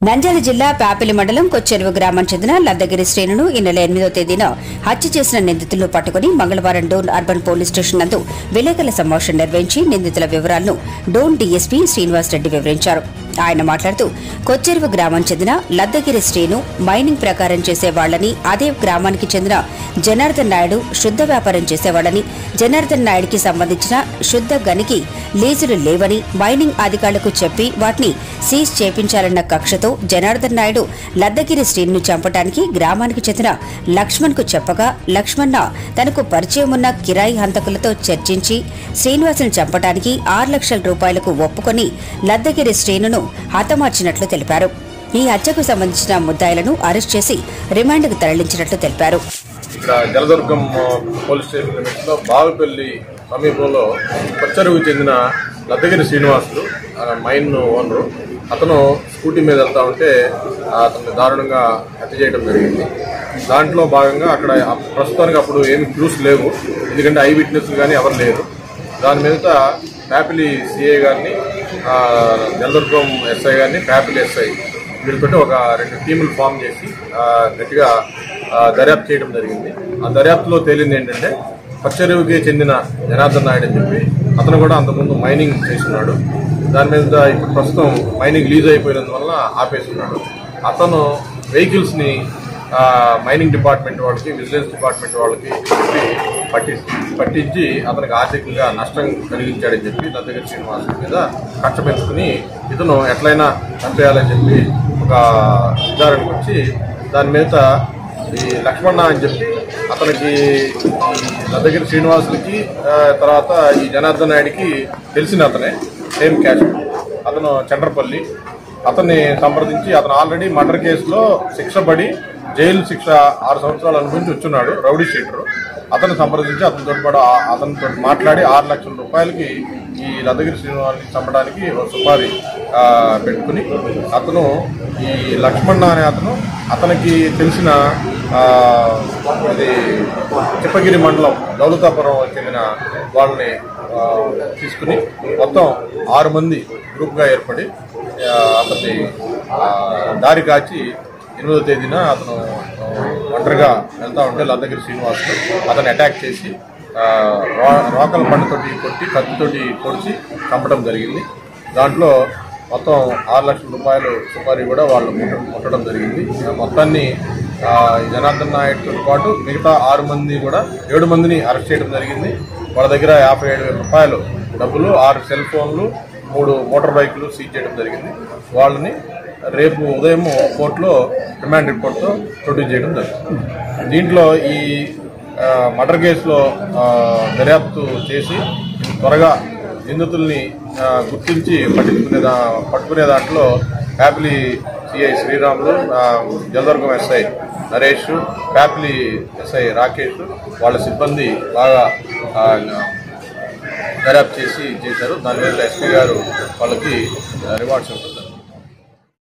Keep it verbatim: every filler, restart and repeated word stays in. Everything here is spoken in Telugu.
నంద్యాల జిల్లా పాపిలి మండలం కొచ్చెరువు గ్రామం చెందిన లద్దగిరి శ్రేణును ఈ నెల ఎనిమిదో తేదీన హత్య చేసిన నిందితులను పట్టుకుని మంగళవారం డోన్ అర్బన్ పోలీస్ స్టేషన్ నందు విలేకరుల సమావేశం నిర్వహించి నిందితుల వివరాలను డోన్ డీఎస్పీ శ్రీనివాస్ రెడ్డి వివరించారు. ఆయన మాట్లాడుతూ కొచ్చెరువు గ్రామం చెందిన లద్దగిరి శ్రేణు మైనింగ్ ప్రకారం చేసేవాళ్లని, అదే గ్రామానికి చెందిన జనార్దన్ నాయుడు శుద్ధ వ్యాపారం చేసేవాళ్లని, జనార్దన్ నాయుడికి సంబంధించిన శుద్ధ గనికి లీజులు లేవని మైనింగ్ అధికారులకు చెప్పి వాటిని సీజ్ చేపించాలన్న కక్షతో జనార్దన్ నాయుడు లద్దగిరి శ్రేణును చంపడానికి గ్రామానికి చెందిన లక్ష్మణ్ కు చెప్పగా, లక్ష్మణ తనకు పరిచయం ఉన్న కిరాయి హంతకులతో చర్చించి శ్రీనివాసును చంపడానికి ఆరు లక్షల రూపాయలకు ఒప్పుకొని లద్దగిరి శ్రేణును హతమార్చినట్లు తెలిపారు. ఈ హత్యకు సంబంధించిన ముద్దాయిలను అరెస్ట్ చేసి రిమాండ్కు తరలించినట్లు తెలిపారు. ఇక్కడ జలదుర్గం పోలీస్ స్టేషన్ లిమిట్స్ లో బావిపల్లి సమీపంలో కొచ్చెరువుకు చెందిన లద్దగిరి శ్రీనివాసులు మైన్ ఓనరు, అతను స్కూటీ మీద వెళ్తా ఉంటే అతన్ని దారుణంగా హత్య చేయడం జరిగింది. దాంట్లో భాగంగా అక్కడ ప్రస్తుతానికి అప్పుడు ఏమి క్లూస్ లేవు, ఎందుకంటే ఐ విట్నెస్ కానీ ఎవరు లేరు. దాని మీద ప్యాపిలి సిఐ గారిని, జలదుర్గం ఎస్ఐ గారిని, ప్యాపిలి ఎస్ఐ వీళ్ళతో ఒక రెండు టీములు ఫామ్ చేసి గట్టిగా దర్యాప్తు చేయడం జరిగింది. ఆ దర్యాప్తులో తేలింది ఏంటంటే కొచ్చెరువుకి చెందిన జనార్దన్ నాయుడు అని చెప్పి అతను కూడా అంతకుముందు మైనింగ్ చేస్తున్నాడు. దాని మీద ఇప్పుడు ప్రస్తుతం మైనింగ్ లీజ్ అయిపోయినందువల్ల ఆపేస్తున్నాడు. అతను వెహికల్స్ని మైనింగ్ డిపార్ట్మెంట్ వాళ్ళకి, విజిలెన్స్ డిపార్ట్మెంట్ వాళ్ళకి చెప్పి పట్టి పట్టించి అతనికి ఆర్థికంగా నష్టం కలిగించాడని చెప్పి లద్దగిరి శ్రీనివాస్ మీద కక్ష పెంచుకుని ఇతను ఎట్లయినా చంపేయాలని చెప్పి ఒక నిర్ధారణకు వచ్చి దాని మీద ఈ లక్ష్మణ అని చెప్పి అతనికి లద్దగిరి శ్రీనివాసులకి తర్వాత ఈ జనార్దన్ నాయుడికి తెలిసిన అతనే, సేమ్ క్యాష్, అతను చండ్రపల్లి. అతన్ని సంప్రదించి అతను ఆల్రెడీ మర్డర్ కేసులో శిక్ష పడి జైలు శిక్ష ఆరు సంవత్సరాలు అనుభవించి వచ్చున్నాడు, రౌడీ షీటరు. అతను సంప్రదించి అతనితో పాటు అతనితో మాట్లాడి ఆరు లక్షల రూపాయలకి ఈ లద్దగిరి శ్రీనివాసుని చంపడానికి ఒక సుపారీ పెట్టుకుని అతను ఈ లక్ష్మణ అనే అతను అతనికి తెలిసిన ఇది చిప్పగిరి మండలం దౌలతాపురం చెందిన వాళ్ళని తీసుకుని మొత్తం ఆరు మంది గ్రూప్గా ఏర్పడి అతన్ని దారి కాచి ఎనిమిదో తేదీన అతను ఒంటరిగా వెళ్తా ఉంటే లద్దగిరి శ్రీనివాసులు అతను అటాక్ చేసి రోకల పండుతోటి కొట్టి కత్తితోటి పొడిచి చంపడం జరిగింది. దాంట్లో మొత్తం ఆరు లక్షల రూపాయలు సుపారీ కూడా వాళ్ళు ముట్ట ముట్టడం జరిగింది. మొత్తాన్ని జనార్దన్ నాయుడుతో పాటు మిగతా ఆరు మంది కూడా ఏడు మందిని అరెస్ట్ చేయడం జరిగింది. వాళ్ళ దగ్గర యాభై ఏడు వేల రూపాయలు డబ్బులు, ఆరు సెల్ ఫోన్లు, మూడు మోటార్ బైకులు సీజ్ చేయడం జరిగింది. వాళ్ళని రేపు ఉదయం కోర్టులో రిమాండ్ రిపోర్ట్తో ప్రొడ్యూస్ చేయడం జరుగుతుంది. దీంట్లో ఈ మర్డర్ కేసులో దర్యాప్తు చేసి త్వరగా నిందితుల్ని గుర్తించి పట్టించుకునే పట్టుకునే దాంట్లో Pyapili CI Sriramulu, Jaladurgam SI Naresh, Pyapili SI Rakesh వాళ్ళ సిబ్బంది బాగా దర్యాప్తు చేసి చేశారు. దాని మీద ఎస్పీ గారు వాళ్ళకి రివార్డ్స్ ఉంటుంది.